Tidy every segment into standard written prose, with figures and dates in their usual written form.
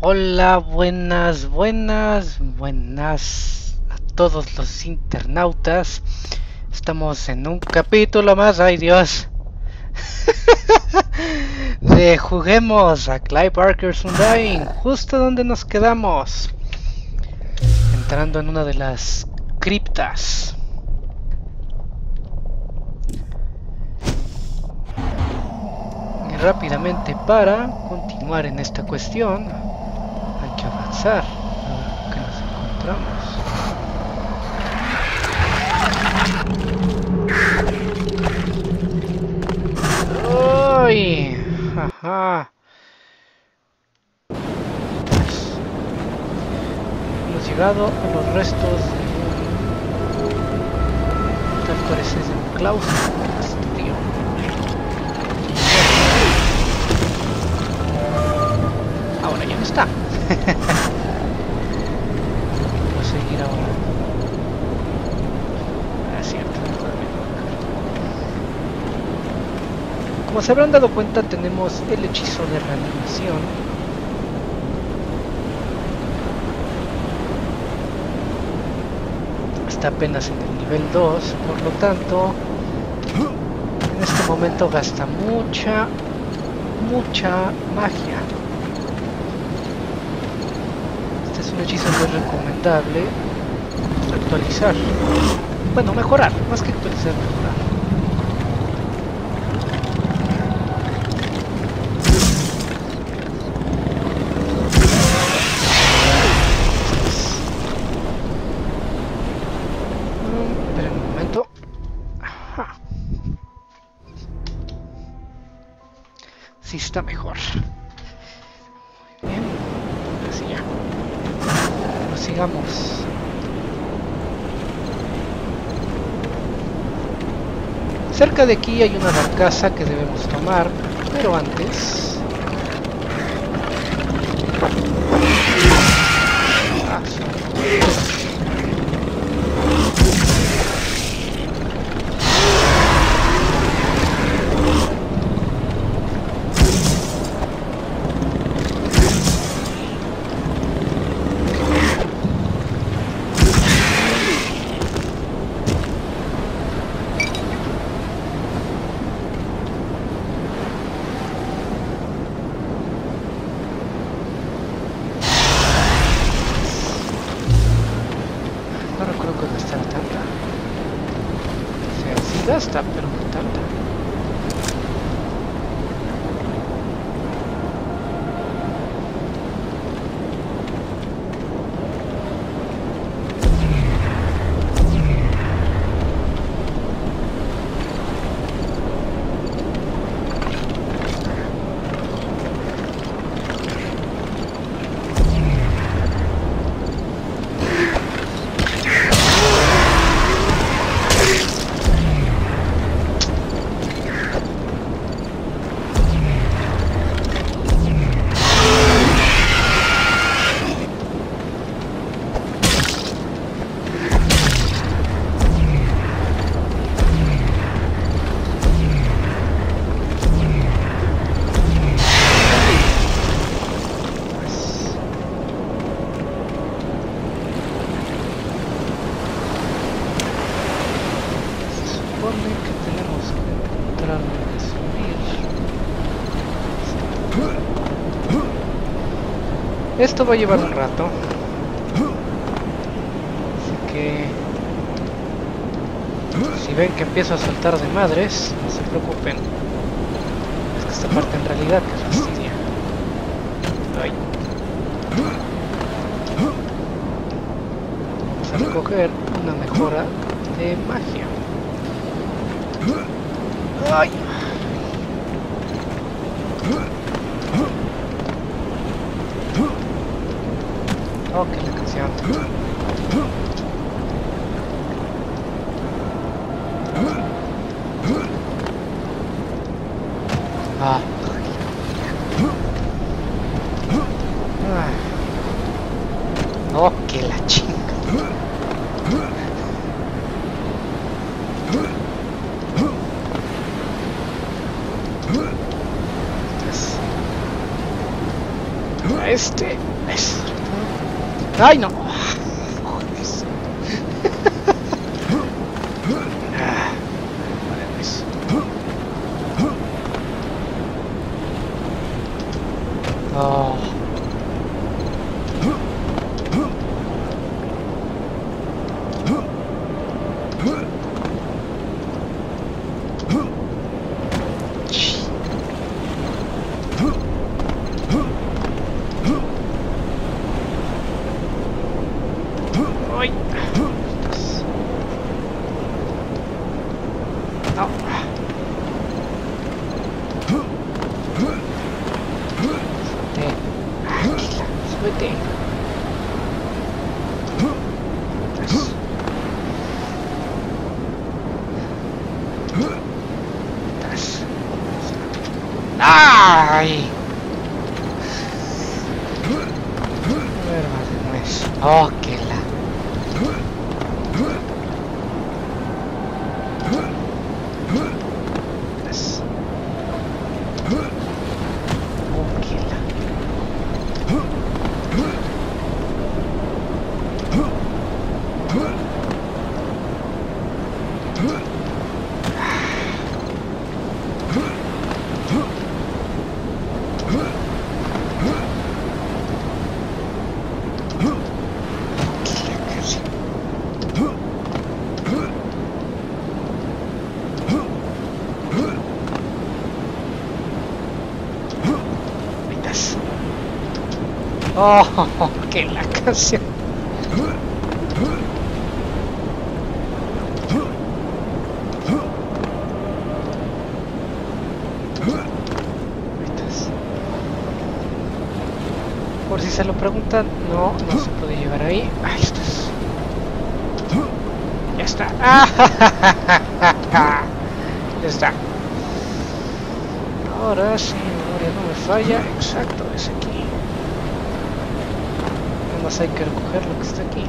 Hola, buenas a todos los internautas. Estamos en un capítulo más, ay Dios, de Juguemos a Clive Barker's Undying, justo donde nos quedamos, entrando en una de las criptas. Y rápidamente, para continuar en esta cuestión, hay que avanzar a ver qué nos encontramos. ¡Uy! ¡Jaja! Pues, hemos llegado a los restos de un... tal parece de un claustro del castillo. Ahora ya no está. Voy a seguir ahora. Es cierto. Como se habrán dado cuenta, tenemos el hechizo de reanimación. Está apenas en el nivel 2, por lo tanto, en este momento gasta mucha magia. Este es un hechizo muy recomendable actualizar. Bueno, mejorar, más que actualizar, mejorar. Espera un momento. Ajá. Sí está mejor. Muy bien, así ya. Prosigamos. Cerca de aquí hay una barcaza que debemos tomar, pero antes... no recuerdo que gastar tanta. O sea, sí gasta, pero no tanta. Que tenemos que encontrar donde subir. Esto va a llevar un rato, así que si ven que empiezo a saltar de madres, no se preocupen. Es que esta parte en realidad que fastidia. Ay. Vamos a recoger una mejora de magia. Ay. Oh, qué la canción. Ah. Oh, que la chinga. A este. ¿Ves? ¡Ay, no! Oh. Ay. No. Súbete. ¡Ay! A ver, madre, no es. ¡Oh, qué la! Oh, que la canción. Por si se lo preguntan, no se puede llegar ahí. Ahí estás. Ya está. Ya está. Ahora sí, memoria no me falla. Exacto, es aquí. Nada más hay que recoger lo que está aquí.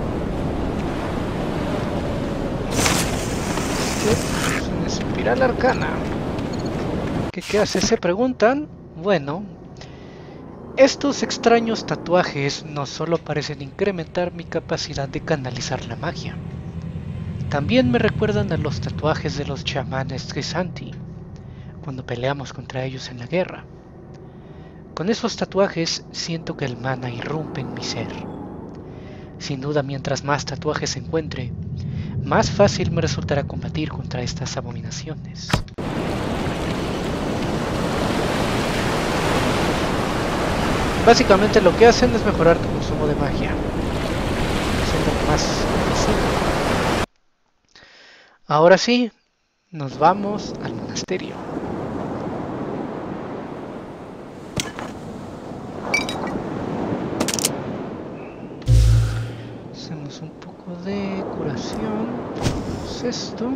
Es una espiral arcana. ¿Qué hace? Se preguntan. Bueno, estos extraños tatuajes no solo parecen incrementar mi capacidad de canalizar la magia, también me recuerdan a los tatuajes de los chamanes Trisanti, cuando peleamos contra ellos en la guerra. Con esos tatuajes siento que el mana irrumpe en mi ser. Sin duda, mientras más tatuajes encuentre, más fácil me resultará combatir contra estas abominaciones. Básicamente lo que hacen es mejorar tu consumo de magia, haciendo más eficiente. Ahora sí, nos vamos al monasterio. Hacemos un poco de curación. Hacemos esto.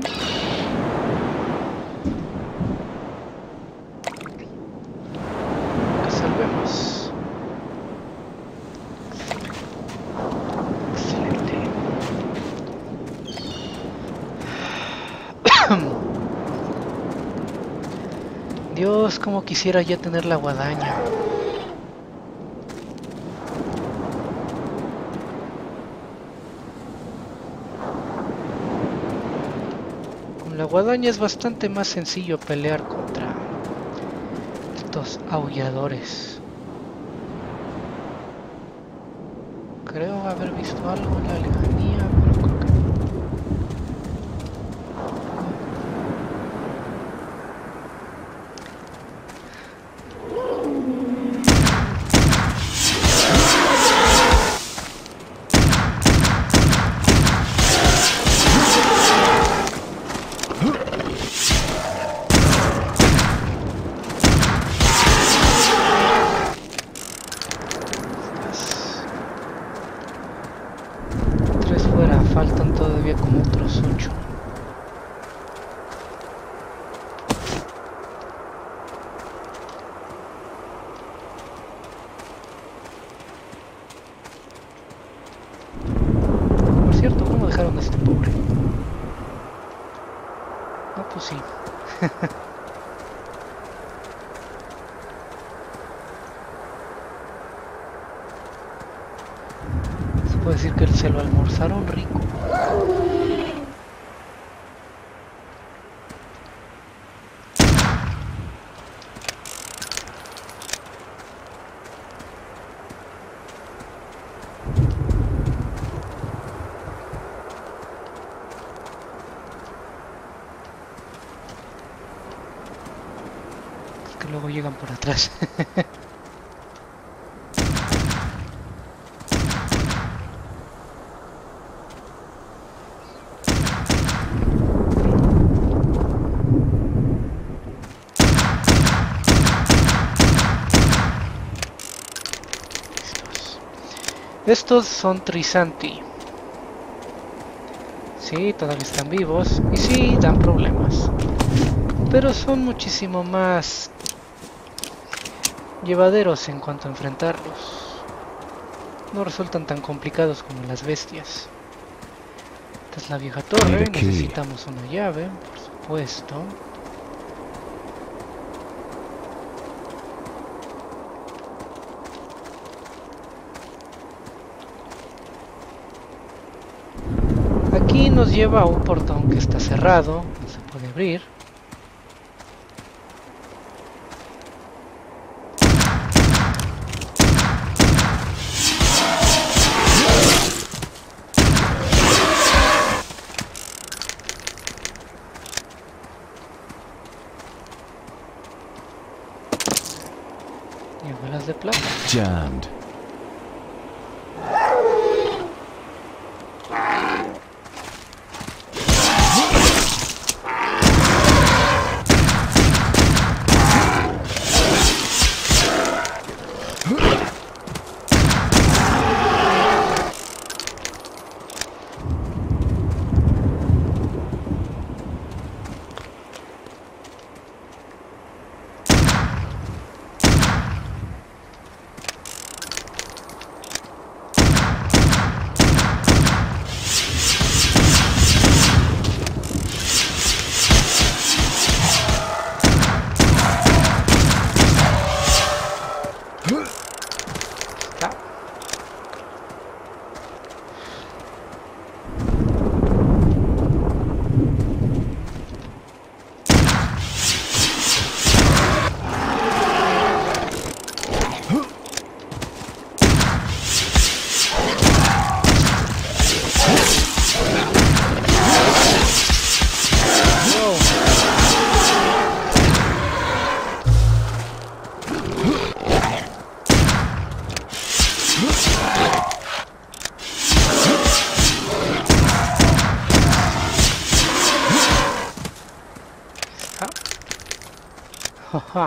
Que salvemos. Excelente. Dios, como quisiera ya tener la guadaña. Con la guadaña es bastante más sencillo pelear contra estos aulladores. Creo haber visto algo en la lejanía, pero creo que no. Faltan todavía como otros 8. Por cierto, ¿cómo dejaron a este pobre? No, pues sí. puedo decir que se lo almorzaron rico. Es que luego llegan por atrás. Estos son Trisanti. Sí, todavía están vivos y sí, dan problemas. Pero son muchísimo más llevaderos en cuanto a enfrentarlos. No resultan tan complicados como las bestias. Esta es la vieja torre, necesitamos una llave, por supuesto. Aquí nos lleva a un portón que está cerrado, no se puede abrir. Y balas de plata. Jammed. Jaja.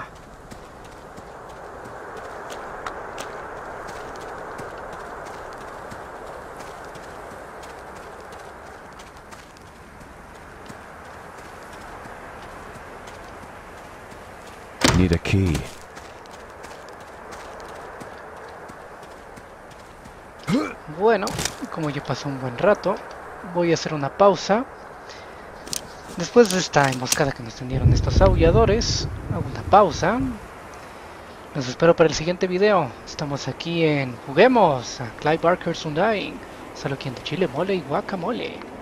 Need a key. Bueno, como ya pasó un buen rato, voy a hacer una pausa. Después de esta emboscada que nos tendieron estos aulladores, hago una pausa. Los espero para el siguiente video. Estamos aquí en Juguemos a Clive Barker's Undying. Solo quien de chile, mole y guacamole.